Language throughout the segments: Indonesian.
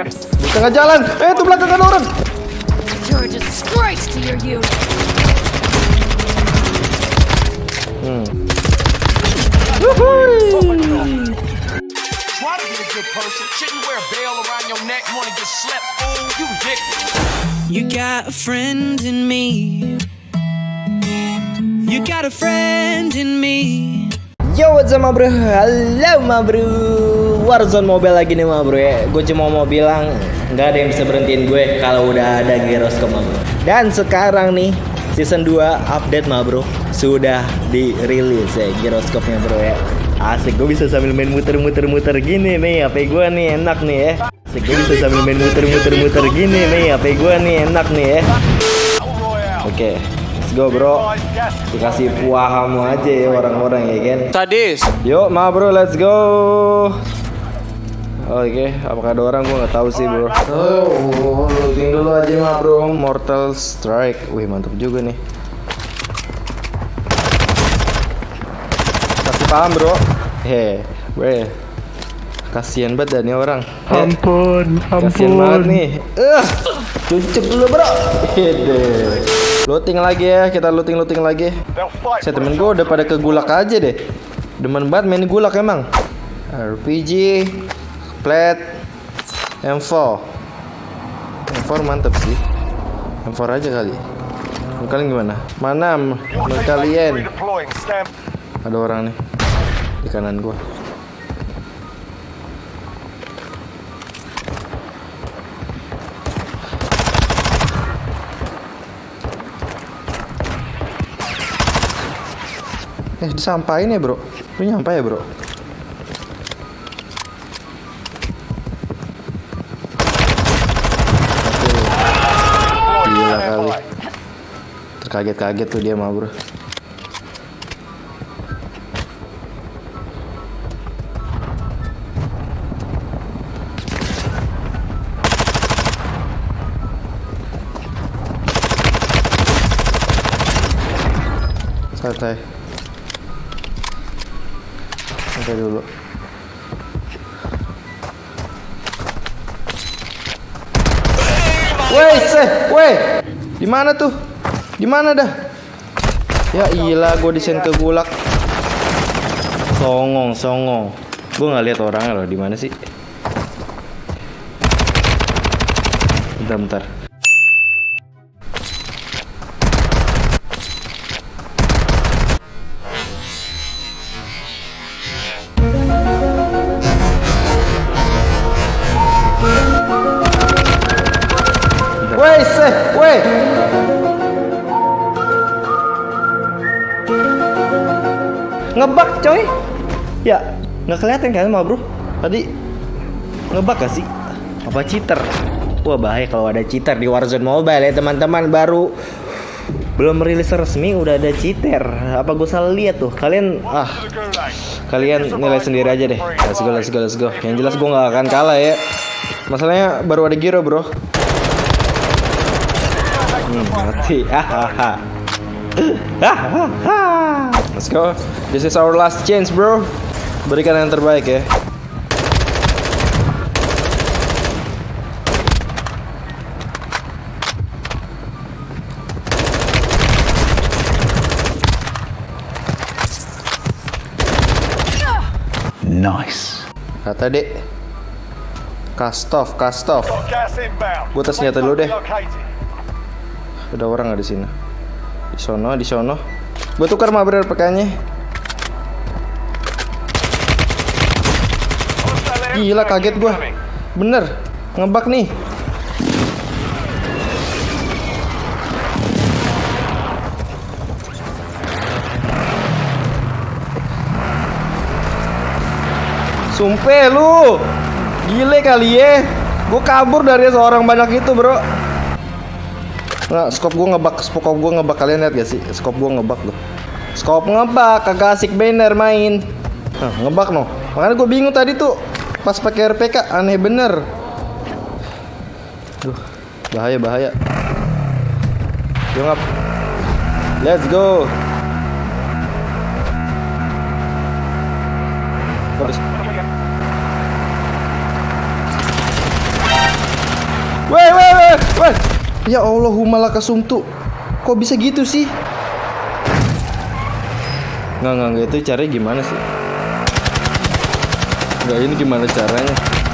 Di tengah jalan. Tuh belakang ada orang. You're a disgrace to your unit. You got a friend in me. You got a friend in me. Yo, what's up, ma bro? Halo, ma bro. Warzone Mobile lagi nih, ma bro ya. Gue cuma mau bilang nggak ada yang bisa berhentiin gue kalau udah ada Gyroscope, ma bro. Dan sekarang nih season 2 update, ma bro, sudah dirilis ya Gyroscope-nya, bro ya. Asik, gue bisa sambil main muter-muter gini nih. HP gue nih enak nih ya. Asik, gue bisa sambil main muter-muter gini nih. HP gue nih enak nih ya. Oke, let's go, bro. Dikasih puahamu aja ya orang-orang ya kan. Sadis. Yuk, ma bro, let's go. Oke, apakah ada orang? Gue nggak tahu sih, bro. Looting dulu aja, ma bro. Mortal Strike. Wih, mantap juga nih. Kasih paham, bro. Weh. Kasian banget nih orang. Ampun. Kasian banget nih. Cucuk dulu, bro. Looting lagi ya, kita looting lagi. Saya temen gue udah pada ke gulak aja deh. Demen banget main gulak emang. RPG, plat, M4. M4 mantep sih. M4 aja kali. Kalian gimana? Mana kalian? Ada orang nih di kanan gua. Disampain ya, bro. Lu nyampe ya, bro? Gila kali. Terkaget-kaget tuh dia, mah, bro. Santai dulu. Weh, di mana tuh? Di mana dah? Ya iyalah, gue desain ke gulak. Songong. Gue nggak lihat orangnya loh. Di mana sih? Bentar. Weh. Ngebug, coy. Ya, nggak kelihatan kan, ma bro? Tadi ngebug gak sih? Apa cheater? Wah, bahaya kalau ada cheater di Warzone Mobile ya, teman-teman. Baru belum rilis resmi udah ada cheater. Apa gue salah lihat tuh? Kalian nilai sendiri aja deh. Let's go. Yang jelas gue nggak akan kalah ya. Masalahnya baru ada Gyro, bro. Mati. Let's go. This is our last chance, bro. Berikan yang terbaik ya. Nice. Kata dek. Kastov. Gue tes senjata dulu deh. Ada orang nggak di sini? Di sono. Gue tukar mabar RPK-nya. Gila, kaget gue. Bener, ngebug nih. Sumpah lu. Gile kali ya. Gue kabur dari seorang banyak itu, bro. Nah, scope gue ngebug, kalian lihat gak sih? Scope gue ngebug loh. Scope ngebug, kagak asik banner main. Nah, ngebug no. Makanya gue bingung tadi tuh pas pakai RPK, aneh bener. Duh, bahaya. Yo ngap. Let's go. Wah, ya Allahumma lakasumtu. Kok bisa gitu sih? Nggak, itu caranya gimana sih? Nggak, ini gimana caranya?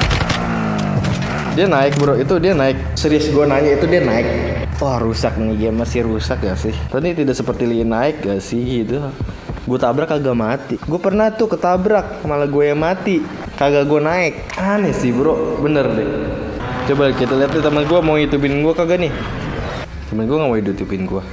Dia naik bro, itu dia naik. Serius gue nanya, itu dia naik. Wah rusak nih game, masih rusak gak sih? Tadi tidak seperti Lee naik gak sih gitu. Gue tabrak kagak mati. Gue pernah tuh ketabrak, malah gue yang mati. Kagak gue naik. Aneh sih bro, bener deh. Coba kita lihat nih teman gue mau hidupin gue kagak nih. Temen gue gak mau hidupin gue.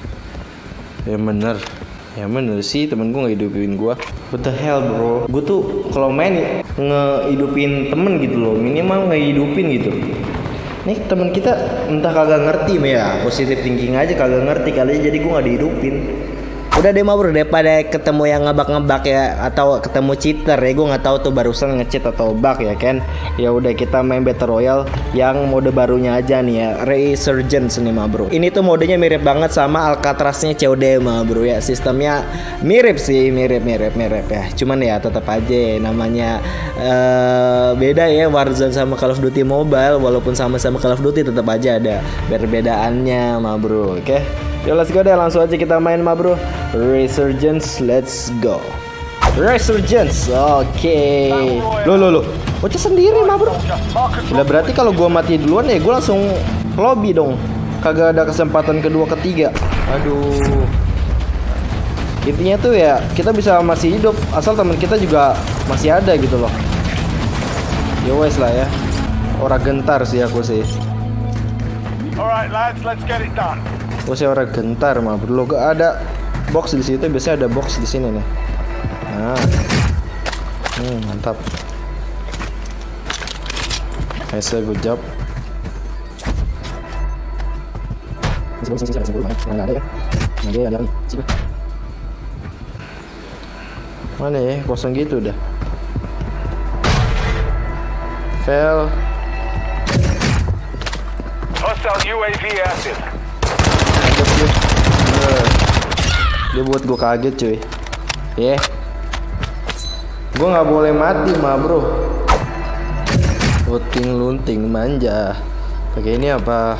Ya bener sih temen gue gak hidupin gue. What the hell bro. Gue tuh kalau main ngehidupin temen gitu loh, minimal ngehidupin gitu. Nih temen kita entah kagak ngerti ya, positive thinking aja kagak ngerti kali, jadi gue gak dihidupin. Udah deh mah bro, daripada ketemu yang ngebak-ngebak ya, atau ketemu cheater ya, gue nggak tahu tuh barusan nge-cheat atau bug ya kan. Ya udah kita main Battle Royale yang mode barunya aja nih ya, Resurgence nih mah bro. Ini tuh modenya mirip banget sama Alcatraznya COD mah bro ya. Sistemnya mirip sih, mirip ya. Cuman ya tetap aja namanya beda ya, Warzone sama Call of Duty Mobile. Walaupun sama-sama Call of Duty tetap aja ada perbedaannya mah bro. Oke. Yo let's go deh, langsung aja kita main mah bro. Resurgence, let's go. Resurgence, oke. Loh. Bocah sendiri mah bro. Udah berarti kalau gua mati duluan ya gua langsung lobby dong. Kagak ada kesempatan kedua ketiga. Aduh. Intinya tuh ya kita bisa masih hidup asal teman kita juga masih ada gitu loh. Ya wes lah ya. Orang gentar sih aku sih. Alright lads, let's get it done. Gue sih orang gentar mah bro. Gak ada box di situ, biasanya ada box di sini nih. Nah, mantap. Nice, good job. Mana ya? Kosong gitu udah. Fail. Hostile UAV active. Dia buat gue kaget cuy. Gue nggak boleh mati mah bro. Lunting manja. Pakai ini apa?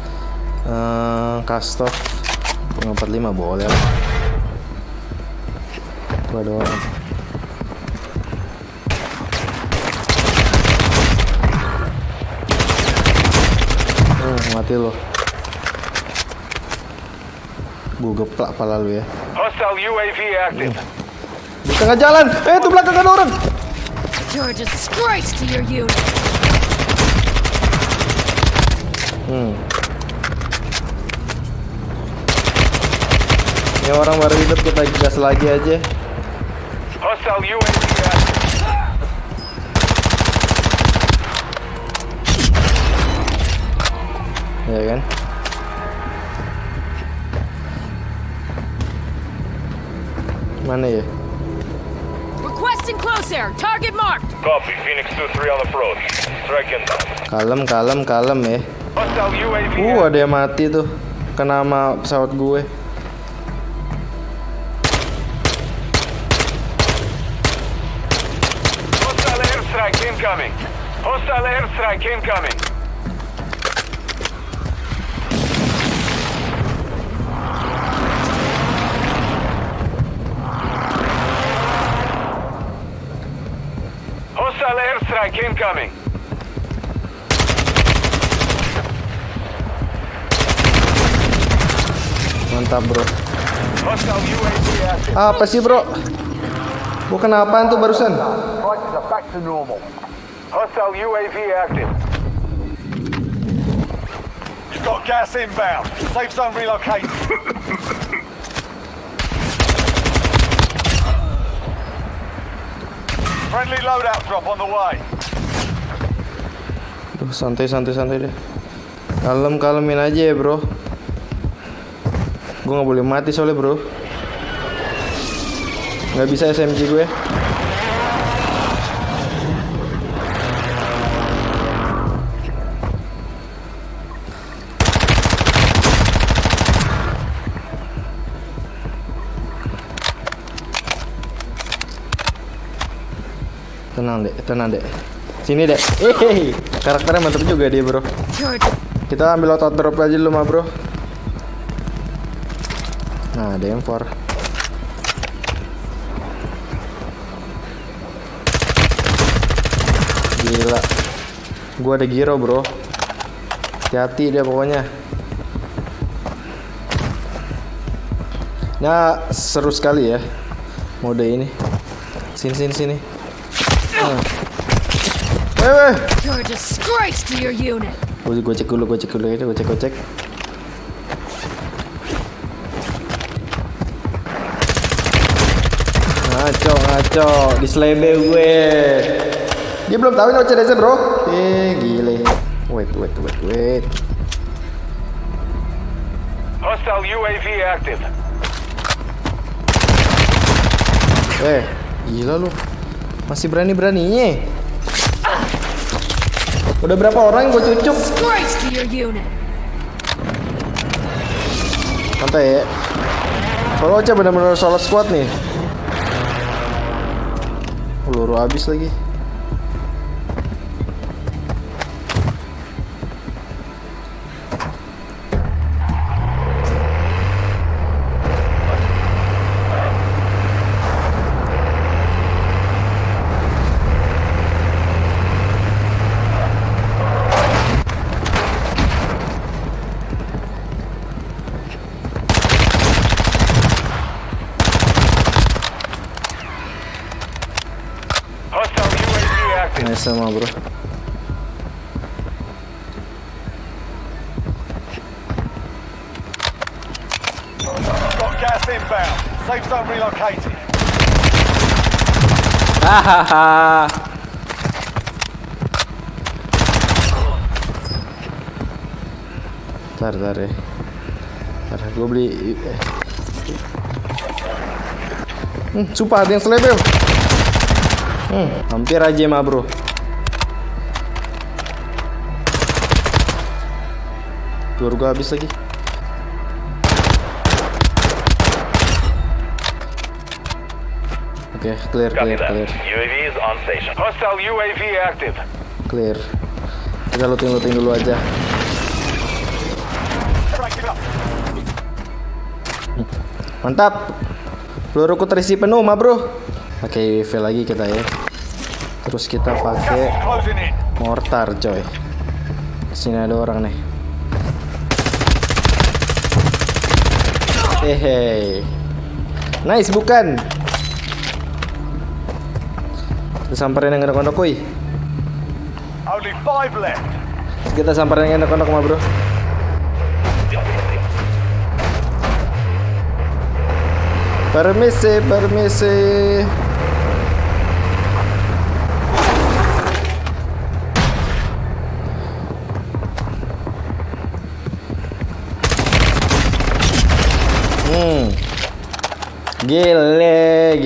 Kastov 45 boleh lah. Gua doang. Mati lo. Gue geplak pala lu ya. Hostile UAV active. Di tengah jalan. Tuh belakang ada orang. You're a disgrace to your unit. Ini orang baru hidup, kita gas lagi aja. Hostile UAV active. Ya kan? Mana ya? Requesting close air. Target marked. Copy. Phoenix 2-3 on approach. Strike inbound. Kalem ya. Hostile UAV. Ada yang mati tuh. Kena sama pesawat gue. Hostile airstrike incoming. Hostile airstrike incoming. Hostile airstrike incoming. Mantap bro. Hostile UAV active. Apa sih bro? Bukan apaan tuh barusan? Prices are back to normal. Hostile UAV active. Got gas inbound. Safe zone relocated. Friendly loadout drop on the way. Duh, santai deh. Kalemin aja ya bro. Gue nggak boleh mati soalnya bro. Nggak bisa SMG gue. Tenang dek. Sini dek. Karakternya mantap juga dia bro. You're Kita ambil auto drop aja dulu, bro. Nah, ada M4. Gila. Gua ada gyro, bro. Hati-hati dia pokoknya. Nah, seru sekali ya mode ini. Sini. You're a disgrace to your unit. Gue cek dulu ini, gue cek. Ngaco, diselebe gue. Dia belum tahu ini OCDC, bro. Gile. Wait. Hostile UAV active. Gila lu. Masih berani-beraninya. Udah berapa orang yang gue cucuk? Disgrace to your unit. Santai ya. Kalau Ocha benar-benar solo squad nih. Peluru habis lagi. Nice sama, bro. Got gas inbound. Safe zone relocated. Hahaha. Bentar ya. Bentar, gue beli. Sumpah ada yang selebel. Hampir aja mah, bro. Peluru gua habis lagi. Oke, clear. UAV is on station. Hostile UAV active. Clear. Kita looting dulu aja. Mantap. Peluruku terisi penuh, mah, bro. Pakai UAV lagi kita ya. Terus kita pakai mortar, coy. Sini ada orang nih. Nice bukan? Kita samperin yang kondok, kuy. Only 5 left. Kita samperin yang kondok, mah, bro. Permisi. Gile.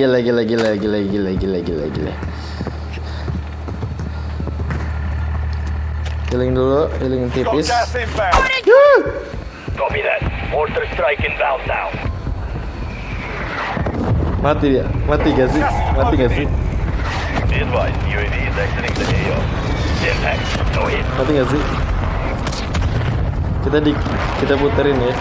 Healing dulu, healing tipis. Copy that. Mortar strike inbound now. Mati gak sih? Be advised, UAV is exiting the AO. Impact. No hit. Mati gak sih? Kita puterin ya.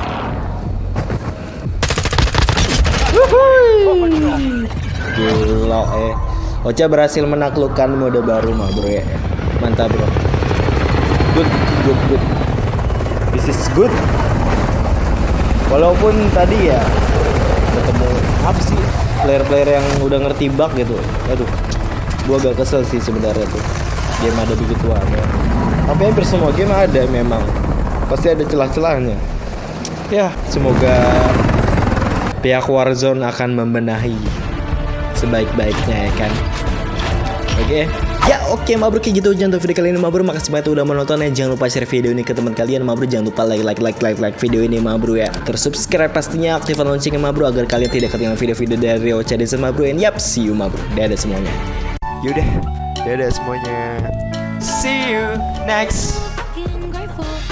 Gila Ocha berhasil menaklukkan mode baru, mah, bro ya. Mantap, bro. Good. This is good. Walaupun tadi ya ketemu apa sih player-player yang udah ngerti bug gitu. Aduh, gua agak kesel sih sebenarnya tuh. Game ada begituan ya. Tapi hampir semua game ada memang. Pasti ada celah-celahnya. Ya, semoga pihak Warzone akan membenahi sebaik-baiknya ya kan. Oke. Ya oke, mah, bro, kayak gitu aja untuk video kali ini, mah, bro. Makasih banget udah menonton ya. Jangan lupa share video ini ke teman kalian, mah, bro. Jangan lupa like video ini, mah, bro ya. Terus subscribe pastinya, aktifkan loncengnya, mah, bro, agar kalian tidak ketinggalan video-video dari OCDC, mah, bro. And yap, see you, mah, bro. Dadah semuanya. Dadah semuanya. See you next. Feeling grateful.